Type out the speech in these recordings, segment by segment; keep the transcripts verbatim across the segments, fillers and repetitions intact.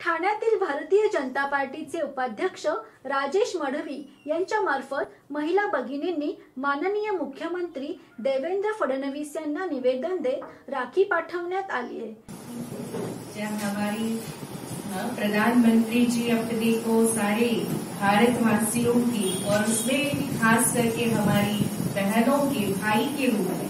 ठाण्यातील भारतीय जनता पार्टीचे उपाध्यक्ष राजेश मढवी यांच्या मार्फत महिला भगिनींनी माननीय मुख्यमंत्री देवेंद्र फडणवीस यांना निवेदन देत राखी पाठवण्यात आली है। जब हमारी प्रधानमंत्री जी अपने को सारे भारतवासियों की और उसमें खास करके हमारी बहनों के भाई के रूप में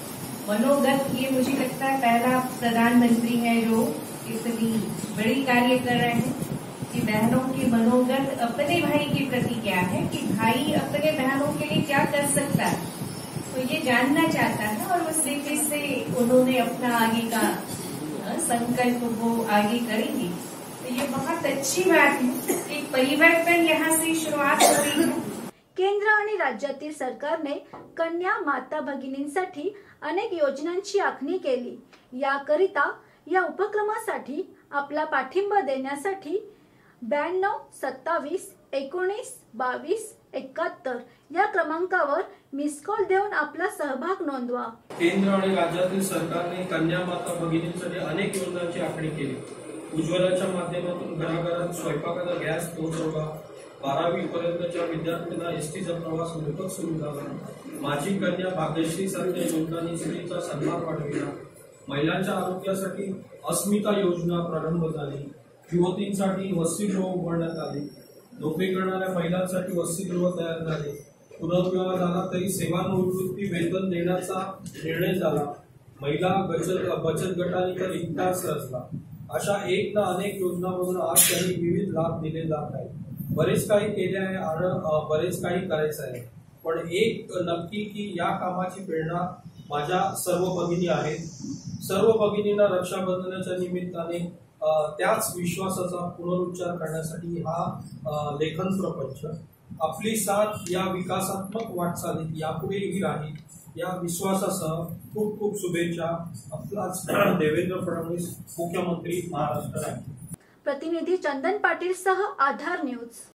मनोगत, ये मुझे लगता है पहला प्रधानमंत्री है जो इतनी बड़ी कार्य कर रहे हैं कि बहनों के मनोगत अपने भाई के प्रति क्या है कि भाई अपने बहनों के लिए क्या कर सकता है, तो ये जानना चाहता है और उस तरीके से उन्होंने अपना आगे का संकल्प वो आगे करेंगे। तो ये बहुत अच्छी बात है, एक परिवर्तन यहाँ से शुरुआत हो रही है। केंद्र आणि राज्यातील सरकारने कन्या माता भगिनींसाठी अनेक योजनांची आखणी केली। याकरिता या उपक्रमासाठी आपला पाठिंबा देण्यासाठी ब्याण्णव सत्तावीस एकोणीस बावीस एकाहत्तर या क्रमांकावर मिस कॉल देऊन आपला सहभाग नोंदवा। केंद्र आणि राज्यातील सरकारने कन्या माता भगिनींसाठी अनेक योजनांची आखणी केली। उज्ज्वलाच्या माध्यमातून घराघरात स्वयंपाकाचा गॅस पोहोचवला, बारावी पर्यंतच्या विद्यार्थ्यांना एसटीचा प्रवास मोफत सुरू झाला, माझी कन्या भाग्यश्री सारख्या योजनांनी स्त्रीचा सन्मान वाढविला, महिलांच्या आरोग्यासाठी अस्मिता योजना प्रारंभ झाली, युवतींसाठी वसतिगृह उभारण्यात आले, नोकरी करणाऱ्या महिलांसाठी वसतिगृह तयार झाले, पुनर्विवाह झाला तरी सेवानिवृत्ती वेतन देण्याचा निर्णय झाला, महिला बचत बचत गटांनी तर इतिहास रचला। अशा एक ना अनेक योजनांमधून आज त्यांनी विविध लाभ दिले जात आहेत। बरेच काही केले आहे आणि बरेच काही करायचं आहे, पण एक नक्की की या कामाची प्रेरणा माझ्या सर्व भगिनी आहेत। सर्व भगिनींना रक्षाबंधनाच्या निमित्ताने त्याच विश्वासाचा पुनरुच्चार करण्यासाठी हा लेखन प्रपंच। आपली साथ या विकासात्मक वाटचालीत यापुढेही राहील या विश्वासासह खूप खूप शुभेच्छा। आपलाच देवेंद्र फडणवीस, मुख्यमंत्री महाराष्ट्र। प्रतिनिधी चंदन पाटील सह आधार न्यूज।